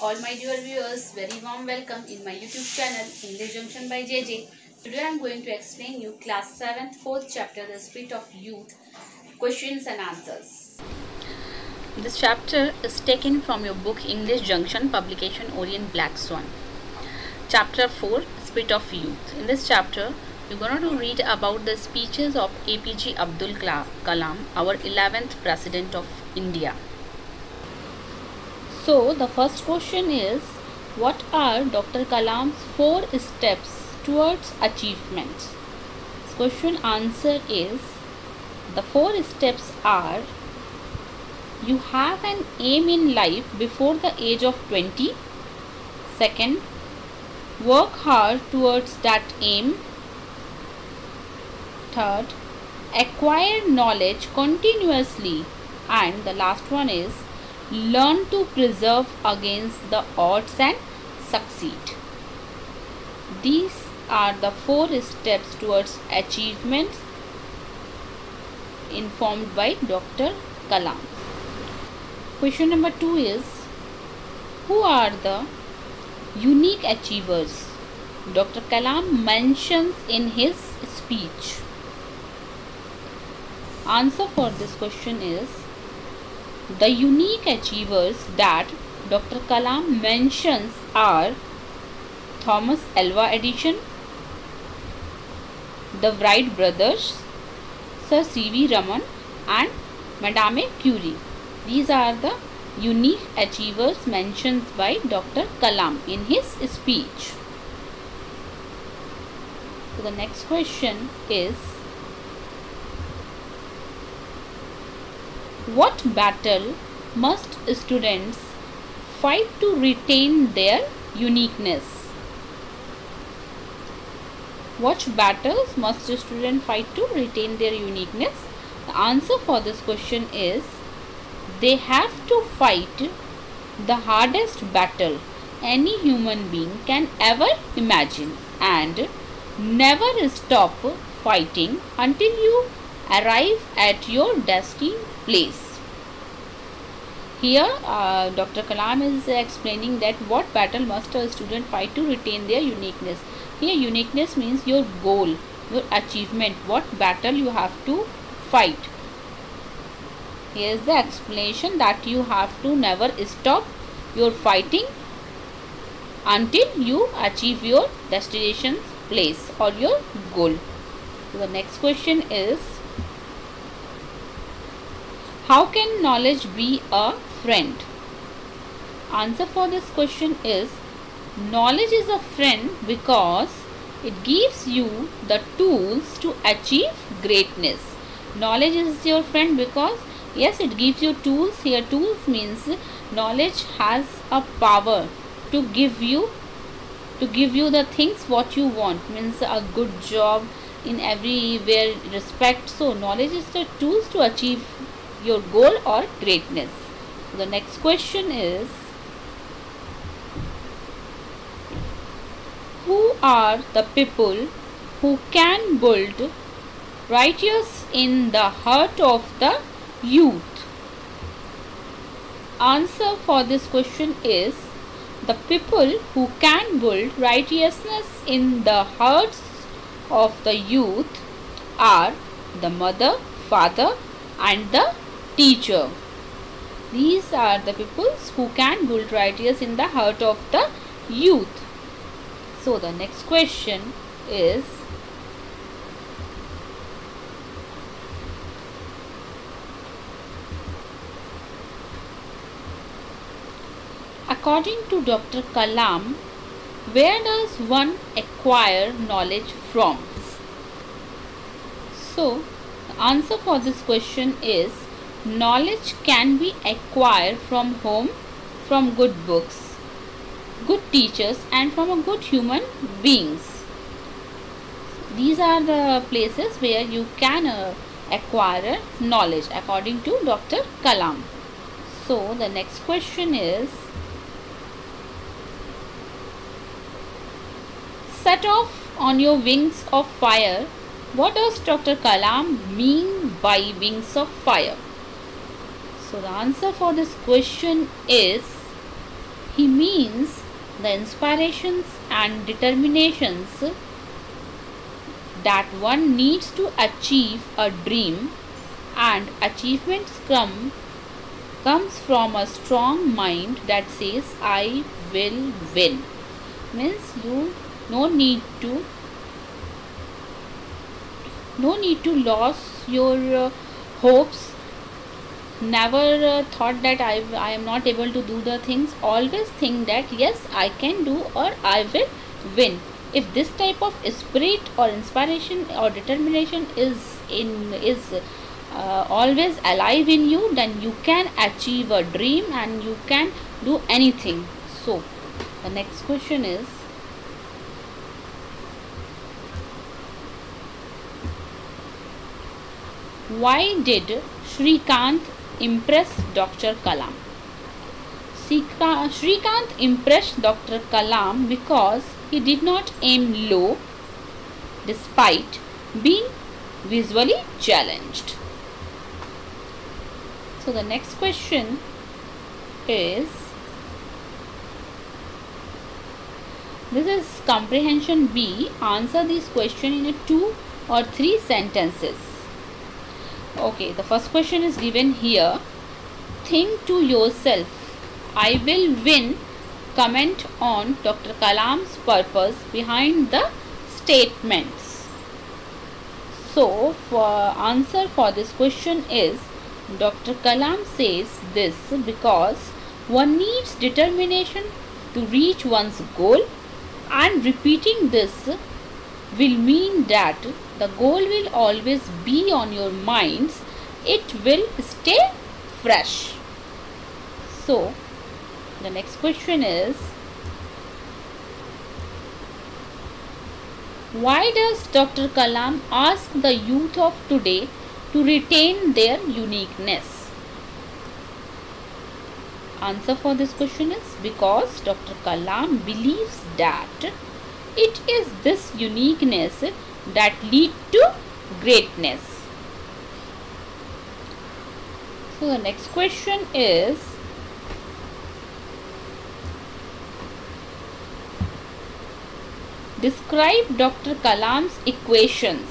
all my dear viewers, very warm welcome in my YouTube channel English Junction by JJ. Today I am going to explain you class 7th 4th chapter, The Spirit of Youth, questions and answers. This chapter is taken from your book English Junction, publication Orient Black Swan. Chapter 4, Spirit of Youth. In this chapter you're going to read about the speeches of APJ Abdul Kalam, our 11th President of India. So the first question is, what are Dr. Kalam's 4 steps towards achievements? This question answer is, the 4 steps are: you have an aim in life before the age of 20. Second, work hard towards that aim. Third, acquire knowledge continuously. And the last one is, learn to preserve against the odds and succeed. These are the 4 steps towards achievements informed by Dr. Kalam. Question number 2 is, who are the unique achievers Dr. Kalam mentions in his speech? Answer for this question is, the unique achievers that Dr. Kalam mentions are Thomas Alva Edison, the Wright brothers, Sir C.V. Raman and Madame Curie. These are the unique achievers mentioned by Dr. Kalam in his speech. So the next question is, what battle must students fight to retain their uniqueness? What battles must students fight to retain their uniqueness? The answer for this question is, they have to fight the hardest battle any human being can ever imagine and never stop fighting until you arrive at your destined place. Here Dr. Kalam is explaining that what battle must a student fight to retain their uniqueness. Here uniqueness means your goal, your achievement, what battle you have to fight. Here is the explanation that you have to never stop your fighting until you achieve your destination place or your goal. So the next question is, how can knowledge be a friend? Answer for this question is, knowledge is a friend because it gives you the tools to achieve greatness. Knowledge is your friend because yes, it gives you tools. Here tools means knowledge has a power to give you the things what you want, means a good job in everywhere respect. So knowledge is the tools to achieve your goal or greatness. So the next question is, who are the people who can build righteousness in the heart of the youth? Answer for this question is, the people who can build righteousness in the hearts of the youth are the mother, father and the teacher. These are the people who can build righteousness in the heart of the youth. So the next question is, according to Dr. Kalam, where does one acquire knowledge from? So the answer for this question is, knowledge can be acquired from home, from good books, good teachers and from a good human beings. These are the places where you can acquire knowledge according to Dr. Kalam. So the next question is, set off on your wings of fire. What does Dr. Kalam mean by wings of fire? So the answer for this question is, He means the inspirations and determinations that one needs to achieve a dream, and achievements comes from a strong mind that says I will win. Means you no need to lose your hopes. Never thought that I am not able to do the things. Always think that yes, I can do or I will win. If this type of spirit or inspiration or determination is always alive in you, then you can achieve a dream and you can do anything. So the next question is, why did Shrikant impress Dr. Kalam? Shrikant impressed Dr. Kalam because he did not aim low despite being visually challenged. So the next question is, this is comprehension B. Answer this question in 2 or 3 sentences. Okay, the first question is given here. Think to yourself, I will win. Comment on Dr. Kalam's purpose behind the statements. So, for answer for this question is, Dr. Kalam says this because one needs determination to reach one's goal, and repeating this will mean that the goal will always be on your minds. It will stay fresh. So, the next question is, why does Dr. Kalam ask the youth of today to retain their uniqueness? Answer for this question is because Dr. Kalam believes that it is this uniqueness that lead to greatness. So the next question is, describe Dr. Kalam's equations.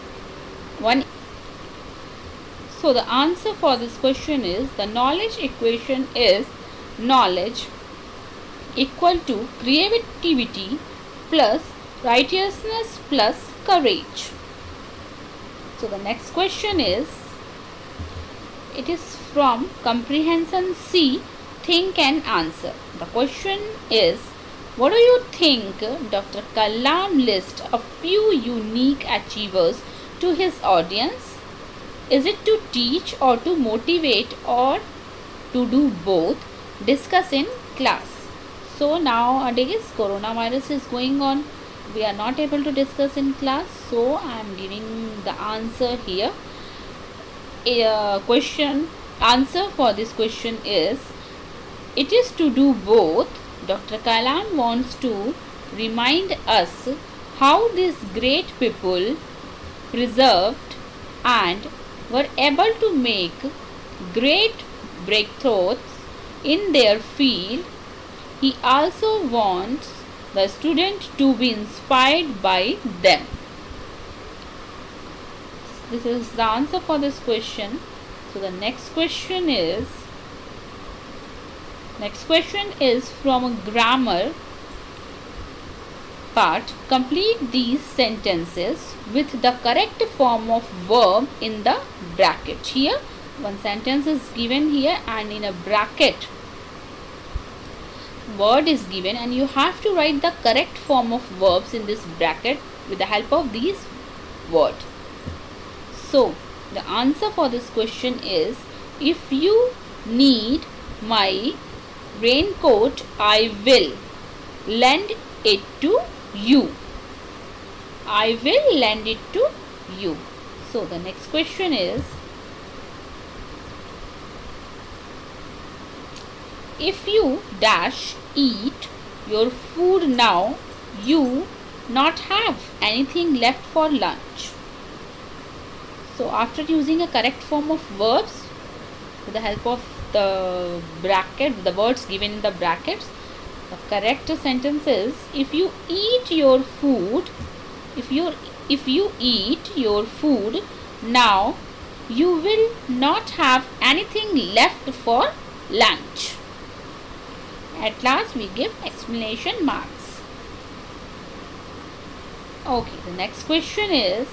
So the answer for this question is, the knowledge equation is knowledge equal to creativity plus righteousness plus courage. So the next question is, it is from comprehension C, think and answer. The question is, what do you think Dr. Kalam lists a few unique achievers to his audience? Is it to teach or to motivate or to do both? Discuss in class. So nowadays coronavirus is going on. We are not able to discuss in class. So I am giving the answer here. Answer for this question is, it is to do both. Dr. Kalam wants to remind us how these great people preserved and were able to make great breakthroughs in their field. He also wants the student to be inspired by them. This is the answer for this question. So the next question is from a grammar part. Complete these sentences with the correct form of verb in the bracket. Here one sentence is given here and in a bracket word is given, and you have to write the correct form of verbs in this bracket with the help of these words. So the answer for this question is, if you need my raincoat, I will lend it to you. I will lend it to you. So the next question is, if you dash eat your food now, you not have anything left for lunch. So after using a correct form of verbs with the help of the bracket, the words given in the brackets, The correct sentence is, if you eat your food, if you eat your food now, you will not have anything left for lunch. At last we give exclamation marks. Okay, the next question is,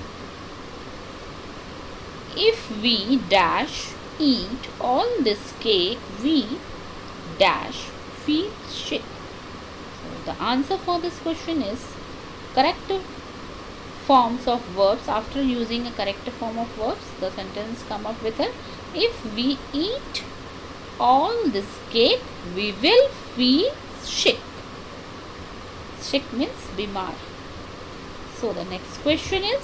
if we dash eat all this cake, we dash feel sick. So the answer for this question is correct forms of verbs. After using a correct form of verbs, the sentence come up with a, if we eat all this cake, we will feel sick. Sick means bimar. So the next question is,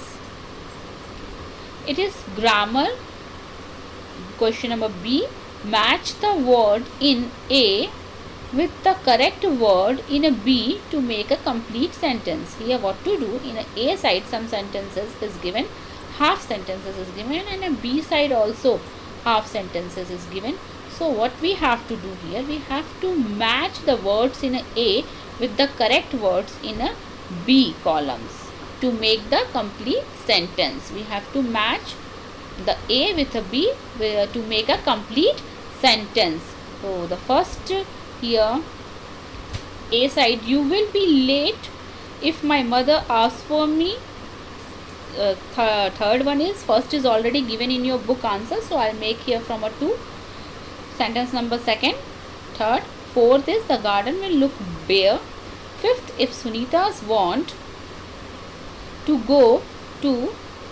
it is grammar. Question number B. Match the word in A with the correct word in a B to make a complete sentence. Here what to do, in a A side some sentences is given, half sentences is given, and a B side also half sentences is given. So what we have to do here, we have to match the words in a A with the correct words in a B columns to make the complete sentence. We have to match the A with a B to make a complete sentence. So the first here, A side, you will be late if my mother asks for me. Third one is, first is already given in your book answer, so I'll make here from a 2. Sentence number second, third, fourth is, the garden will look bare. Fifth, if Sunita's want to go to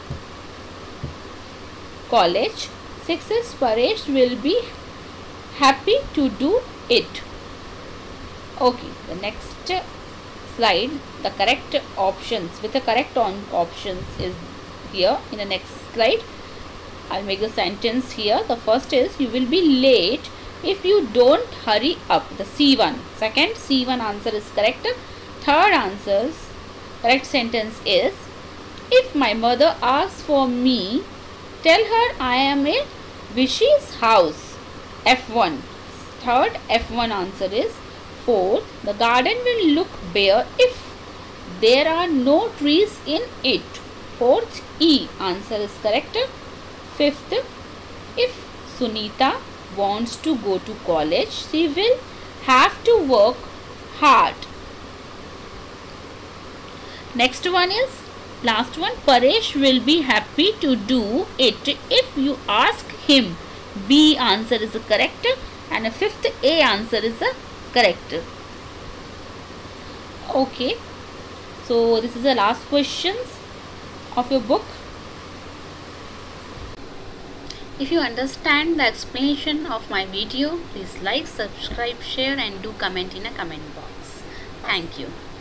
college. Sixth is, Paresh will be happy to do it. Okay, the next slide, the correct options with the correct options is here in the next slide. I'll make the sentence here. The first is, you will be late if you don't hurry up. The C1. Second C1 answer is correct. Third answer's correct sentence is, if my mother asks for me, tell her I am in Vishy's house. F1. Third F1 answer is. Fourth, the garden will look bare if there are no trees in it. Fourth E answer is correct. Fifth, if Sunita wants to go to college, she will have to work hard. Next one is, last one, Paresh will be happy to do it if you ask him. B answer is correct, and a fifth A answer is correct. Okay, so this is the last questions of your book. If you understand the explanation of my video, please like, subscribe, share and do comment in a comment box. Thank you.